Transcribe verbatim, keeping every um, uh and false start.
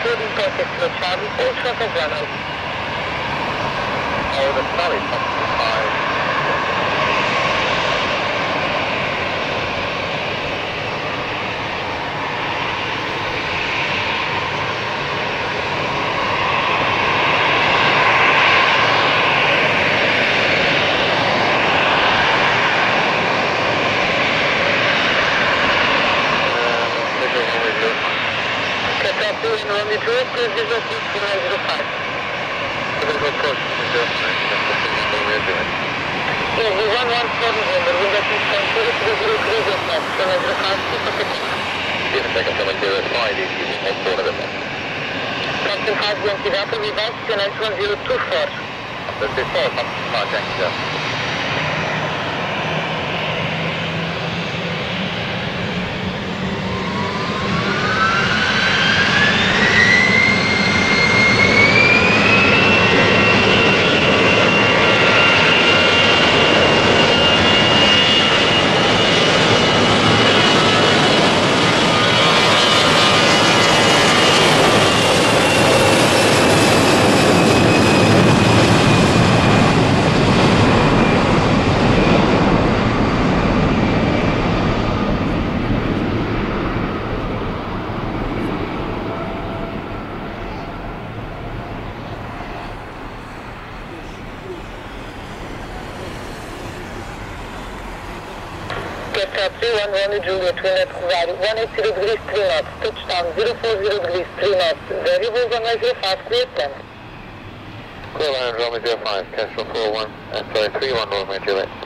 Jordan Pocket to Charlie, all short of runway. Oh, the Charlie, five. On the road, please visual peak zero zero five. We're going to go approach zero five. That's what we're doing. Yes, the one one four November, window peak point zero three zero three zero five, zero zero five, keep up the corner. In a second, someone zero five, is using one quarter of them. Captain five Yankee Apple, reverse to nine one zero two four. That's before, Captain five Yankee Apple. Get three one one Juliet, wind at one eighty degrees, three knots, touchdown zero four zero degrees, three knots, variables on my zero five, clear ten. Clear line, Romeo zero five, Castro four one, uh, sorry, three one Romeo Juliet.